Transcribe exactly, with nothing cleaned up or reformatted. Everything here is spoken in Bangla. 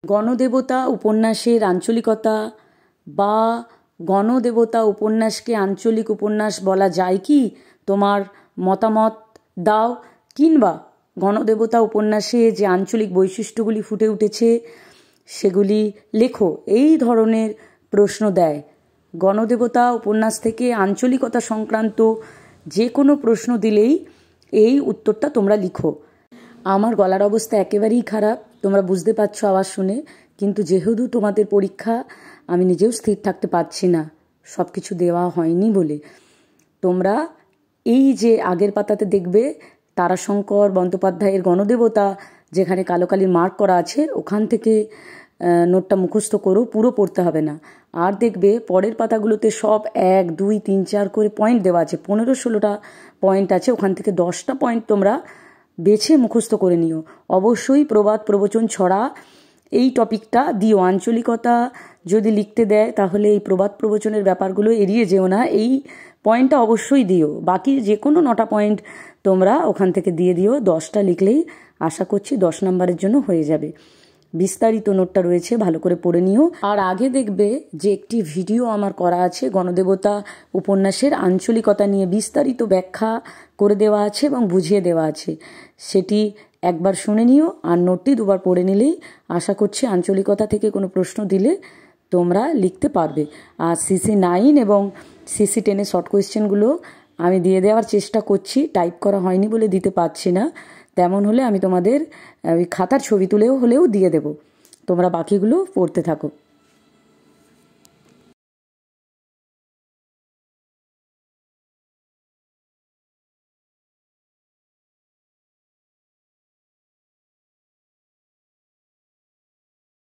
গণদেবতা উপন্যাসের আঞ্চলিকতা বা গণদেবতা উপন্যাসকে আঞ্চলিক উপন্যাস বলা যায় কি? তোমার মতামত দাও, কিংবা গণদেবতা উপন্যাসে যে আঞ্চলিক বৈশিষ্ট্যগুলি ফুটে উঠেছে সেগুলি লেখো, এই ধরনের প্রশ্ন দেয়। গণদেবতা উপন্যাস থেকে আঞ্চলিকতা সংক্রান্ত যে কোনো প্রশ্ন দিলেই এই উত্তরটা তোমরা লিখো। আমার গলার অবস্থা একেবারেই খারাপ, তোমরা বুঝতে পারছো আওয়াজ শুনে, কিন্তু যেহেতু তোমাদের পরীক্ষা আমি নিজেও স্থির থাকতে পারছি না, সব কিছু দেওয়া হয়নি বলে। তোমরা এই যে আগের পাতাতে দেখবে তারাশঙ্কর বন্দ্যোপাধ্যায়ের গণদেবতা, যেখানে কালো কালির মার্ক করা আছে, ওখান থেকে নোটটা মুখস্থ করো, পুরো পড়তে হবে না। আর দেখবে পরের পাতাগুলোতে সব এক দুই তিন চার করে পয়েন্ট দেওয়া আছে, পনেরো ষোলোটা পয়েন্ট আছে, ওখান থেকে দশটা পয়েন্ট তোমরা বেছে মুখস্থ করে নিও। অবশ্যই প্রবাদ প্রবচন ছড়া এই টপিকটা দিও। আঞ্চলিকতা যদি লিখতে দেয় তাহলে এই প্রবাদ প্রবচনের ব্যাপারগুলো এড়িয়ে যেও না, এই পয়েন্টটা অবশ্যই দিও। বাকি যে কোনো নটা পয়েন্ট তোমরা ওখান থেকে দিয়ে দিও। দশটা লিখলেই আশা করছি দশ নম্বরের জন্য হয়ে যাবে। বিস্তারিত নোটটা রয়েছে, ভালো করে পড়ে নিও। আর আগে দেখবে যে একটি ভিডিও আমার করা আছে গণদেবতা উপন্যাসের আঞ্চলিকতা নিয়ে, বিস্তারিত ব্যাখ্যা করে দেওয়া আছে এবং বুঝিয়ে দেওয়া আছে, সেটি একবার শুনে নিও। আর নোটটি দুবার পড়ে নিলেই আশা করছি আঞ্চলিকতা থেকে কোনো প্রশ্ন দিলে তোমরা লিখতে পারবে। আর সিসি নাইন এবং সিসি টেনের শর্ট কোয়েশ্চেনগুলো আমি দিয়ে দেওয়ার চেষ্টা করছি, টাইপ করা হয়নি বলে দিতে পারছি না। তেমন হলে আমি তোমাদের ওই খাতার ছবি তুলেও হলেও দিয়ে দেব, তোমরা বাকিগুলো পড়তে থাকো।